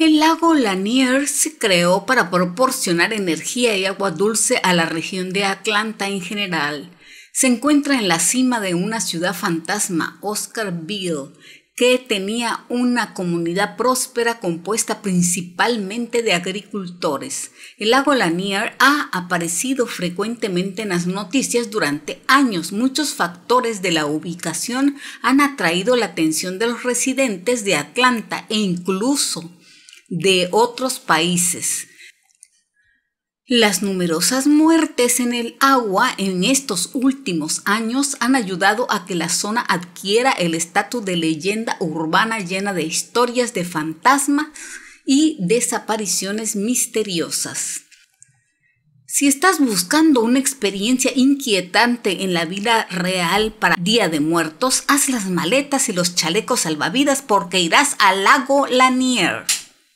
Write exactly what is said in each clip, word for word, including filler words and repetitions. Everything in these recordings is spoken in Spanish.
El lago Lanier se creó para proporcionar energía y agua dulce a la región de Atlanta en general. Se encuentra en la cima de una ciudad fantasma, Oscarville, que tenía una comunidad próspera compuesta principalmente de agricultores. El lago Lanier ha aparecido frecuentemente en las noticias durante años. Muchos factores de la ubicación han atraído la atención de los residentes de Atlanta e incluso de otros países. Las numerosas muertes en el agua en estos últimos años han ayudado a que la zona adquiera el estatus de leyenda urbana llena de historias de fantasmas y desapariciones misteriosas. Si estás buscando una experiencia inquietante en la vida real para Día de Muertos, haz las maletas y los chalecos salvavidas porque irás al lago Lanier.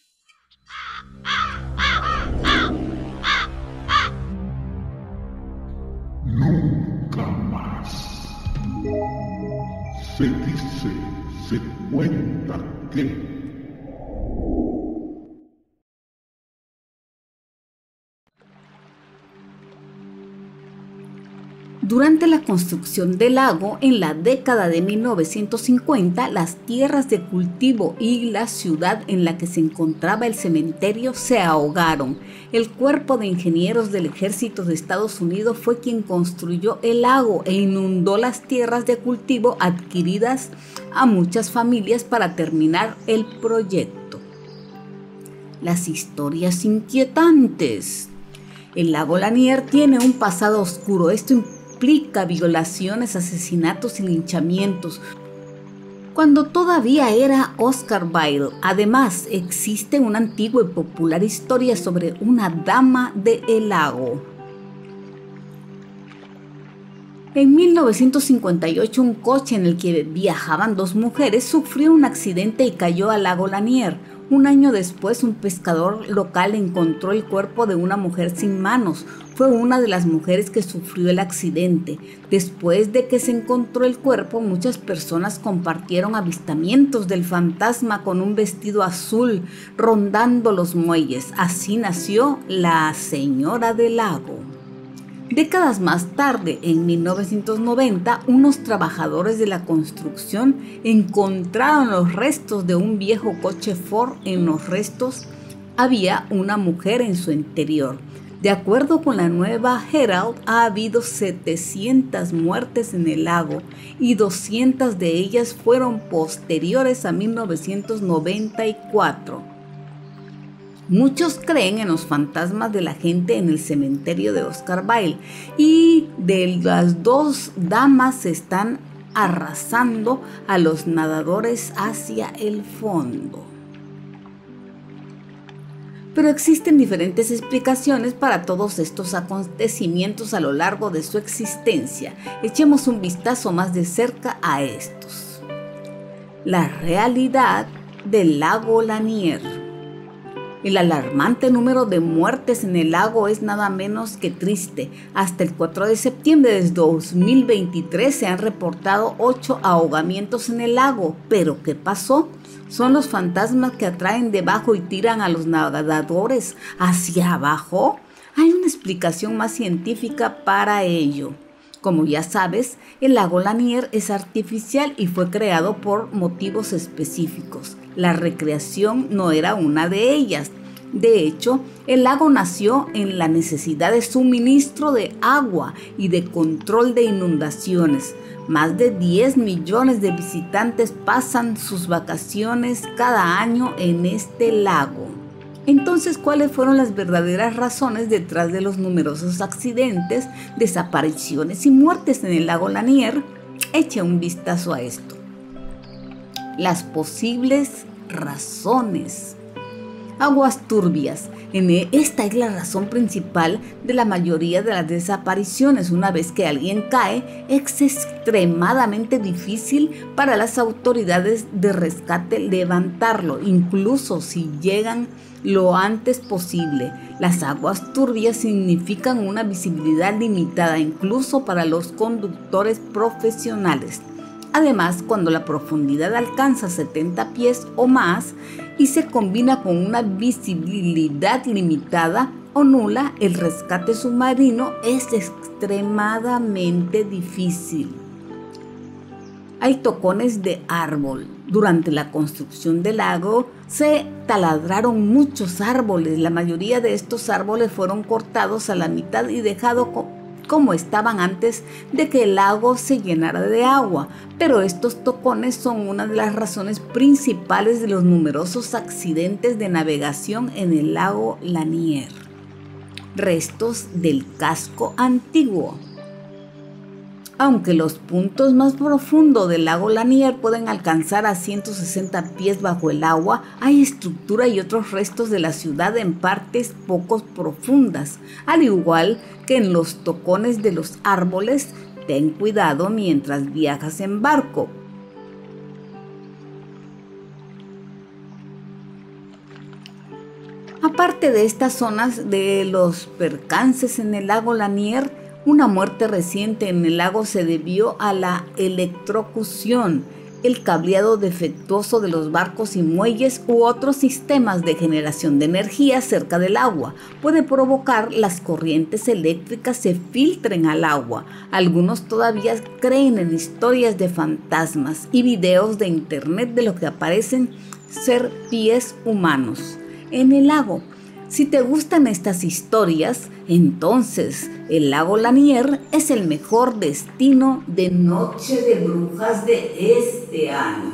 Nunca más. Se dice, se cuenta que... Durante la construcción del lago, en la década de mil novecientos cincuenta, las tierras de cultivo y la ciudad en la que se encontraba el cementerio se ahogaron. El Cuerpo de Ingenieros del Ejército de Estados Unidos fue quien construyó el lago e inundó las tierras de cultivo adquiridas a muchas familias para terminar el proyecto. Las historias inquietantes. El lago Lanier tiene un pasado oscuro. Esto implica implica violaciones, asesinatos y linchamientos, cuando todavía era Oscarville. Además, existe una antigua y popular historia sobre una dama del lago. En mil novecientos cincuenta y ocho, un coche en el que viajaban dos mujeres sufrió un accidente y cayó al lago Lanier. Un año después, un pescador local encontró el cuerpo de una mujer sin manos. Fue una de las mujeres que sufrió el accidente. Después de que se encontró el cuerpo, muchas personas compartieron avistamientos del fantasma con un vestido azul rondando los muelles. Así nació la Señora del Lago. Décadas más tarde, en mil novecientos noventa, unos trabajadores de la construcción encontraron los restos de un viejo coche Ford. En los restos había una mujer en su interior. De acuerdo con la nueva Herald, ha habido setecientas muertes en el lago y doscientas de ellas fueron posteriores a mil novecientos noventa y cuatro. Muchos creen en los fantasmas de la gente en el cementerio de Oscarville y de las dos damas están arrasando a los nadadores hacia el fondo. Pero existen diferentes explicaciones para todos estos acontecimientos a lo largo de su existencia. Echemos un vistazo más de cerca a estos. La realidad del lago Lanier. El alarmante número de muertes en el lago es nada menos que triste. Hasta el cuatro de septiembre de dos mil veintitrés se han reportado ocho ahogamientos en el lago. ¿Pero qué pasó? ¿Son los fantasmas que atraen debajo y tiran a los nadadores hacia abajo? Hay una explicación más científica para ello. Como ya sabes, el lago Lanier es artificial y fue creado por motivos específicos. La recreación no era una de ellas. De hecho, el lago nació en la necesidad de suministro de agua y de control de inundaciones. Más de diez millones de visitantes pasan sus vacaciones cada año en este lago. Entonces, ¿cuáles fueron las verdaderas razones detrás de los numerosos accidentes, desapariciones y muertes en el lago Lanier? Eche un vistazo a esto. Las posibles razones. Aguas turbias. En esta es la razón principal de la mayoría de las desapariciones. Una vez que alguien cae, es extremadamente difícil para las autoridades de rescate levantarlo, incluso si llegan lo antes posible. Las aguas turbias significan una visibilidad limitada, incluso para los conductores profesionales. Además, cuando la profundidad alcanza setenta pies o más y se combina con una visibilidad limitada o nula, el rescate submarino es extremadamente difícil. Hay tocones de árbol. Durante la construcción del lago se taladraron muchos árboles. La mayoría de estos árboles fueron cortados a la mitad y dejados como estaban antes de que el lago se llenara de agua. Pero estos tocones son una de las razones principales de los numerosos accidentes de navegación en el lago Lanier. Restos del casco antiguo. Aunque los puntos más profundos del lago Lanier pueden alcanzar a ciento sesenta pies bajo el agua, hay estructura y otros restos de la ciudad en partes poco profundas. Al igual que en los tocones de los árboles, ten cuidado mientras viajas en barco. Aparte de estas zonas de los percances en el lago Lanier, una muerte reciente en el lago se debió a la electrocución, el cableado defectuoso de los barcos y muelles u otros sistemas de generación de energía cerca del agua. Puede provocar las corrientes eléctricas se filtren al agua. Algunos todavía creen en historias de fantasmas y videos de internet de lo que aparecen ser pies humanos en el lago. Si te gustan estas historias, entonces el lago Lanier es el mejor destino de Noche de Brujas de este año.